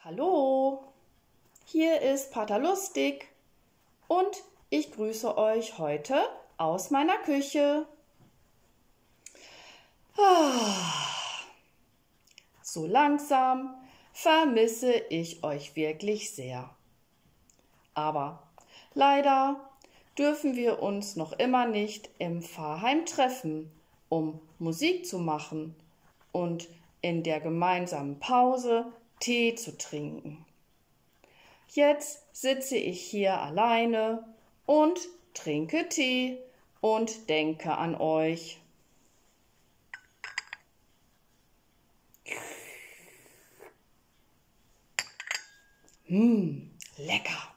Hallo, hier ist Pater Lustig und ich grüße euch heute aus meiner Küche. So langsam vermisse ich euch wirklich sehr. Aber leider dürfen wir uns noch immer nicht im Pfarrheim treffen, um Musik zu machen und in der gemeinsamen Pause Tee zu trinken. Jetzt sitze ich hier alleine und trinke Tee und denke an euch. Lecker.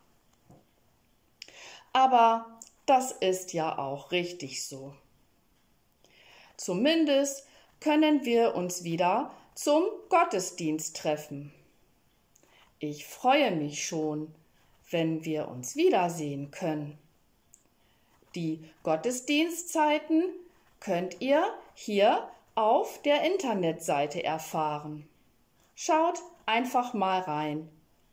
Aber das ist ja auch richtig so. Zumindest können wir uns wieder zum Gottesdienst treffen. Ich freue mich schon, wenn wir uns wiedersehen können. Die Gottesdienstzeiten könnt ihr hier auf der Internetseite erfahren. Schaut einfach mal rein.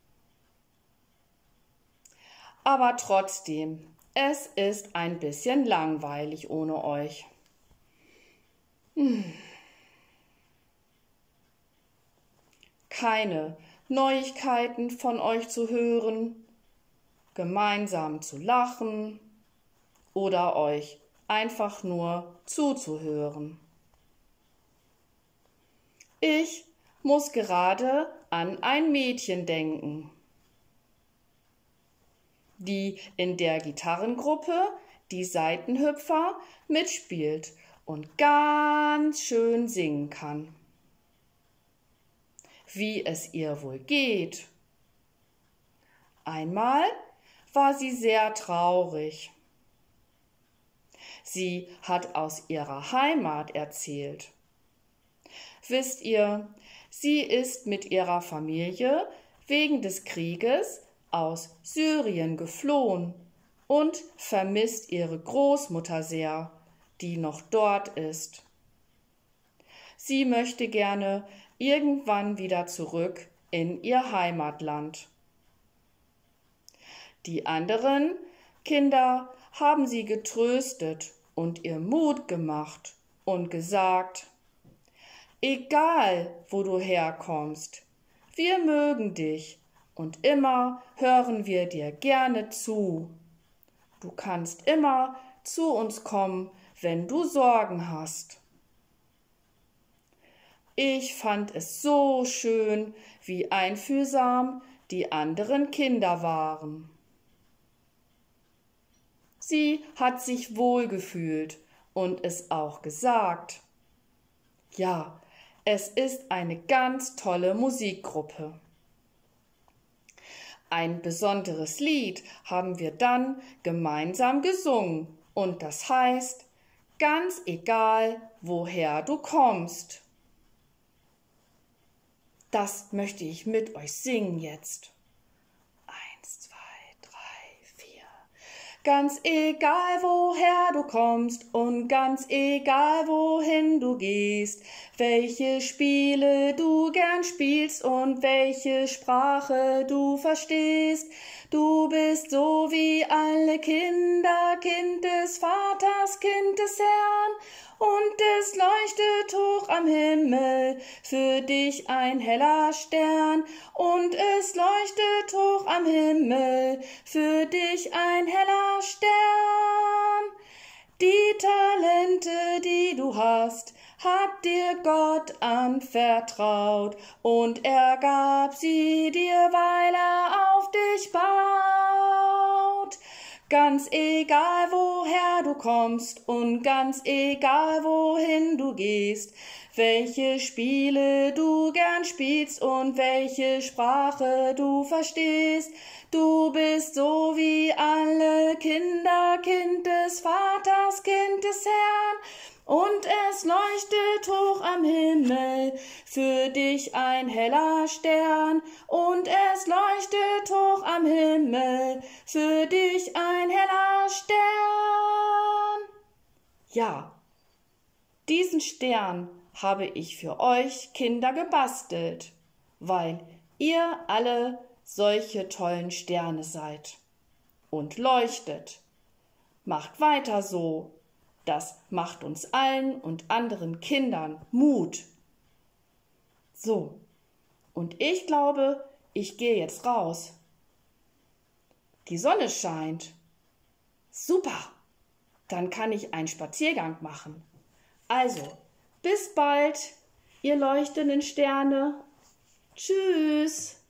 Aber trotzdem, es ist ein bisschen langweilig ohne euch. Keine Neuigkeiten von euch zu hören, gemeinsam zu lachen oder euch einfach nur zuzuhören. Ich muss gerade an ein Mädchen denken, die in der Gitarrengruppe die Seitenhüpfer mitspielt und ganz schön singen kann. Wie es ihr wohl geht. Einmal war sie sehr traurig. Sie hat aus ihrer Heimat erzählt. Wisst ihr, sie ist mit ihrer Familie wegen des Krieges aus Syrien geflohen und vermisst ihre Großmutter sehr, die noch dort ist. Sie möchte gerne irgendwann wieder zurück in ihr Heimatland. Die anderen Kinder haben sie getröstet und ihr Mut gemacht und gesagt: Egal, wo du herkommst, wir mögen dich und immer hören wir dir gerne zu. Du kannst immer zu uns kommen, wenn du Sorgen hast. Ich fand es so schön, wie einfühlsam die anderen Kinder waren. Sie hat sich wohlgefühlt und es auch gesagt. Ja, es ist eine ganz tolle Musikgruppe. Ein besonderes Lied haben wir dann gemeinsam gesungen und das heißt: Ganz egal, woher du kommst. Das möchte ich mit euch singen jetzt. 1, 2, 3, 4. Ganz egal, woher du kommst und ganz egal, wohin du gehst, welche Spiele du gern spielst und welche Sprache du verstehst, du bist so wie alle Kinder, Kind des Vaters, Kind des Herrn, und es leuchtet hoch am Himmel für dich ein heller Stern, und es leuchtet hoch am Himmel für dich ein heller Stern. Die Talente, die du hast, hat dir Gott anvertraut, und er gab sie dir, weil er auf dich baut. Ganz egal, woher du kommst und ganz egal, wohin du gehst, welche Spiele du gern spielst und welche Sprache du verstehst, du bist so wie alle Kinder, Kind des Vaters, Kind des Herrn, und es leuchtet hoch am Himmel für dich ein heller Stern, und es leuchtet hoch am Himmel für dich ein heller Stern. Ja, diesen Stern habe ich für euch Kinder gebastelt, weil ihr alle solche tollen Sterne seid und leuchtet. Macht weiter so. Das macht uns allen und anderen Kindern Mut. So, und ich glaube, ich gehe jetzt raus. Die Sonne scheint. Super, dann kann ich einen Spaziergang machen. Also, bis bald, ihr leuchtenden Sterne. Tschüss.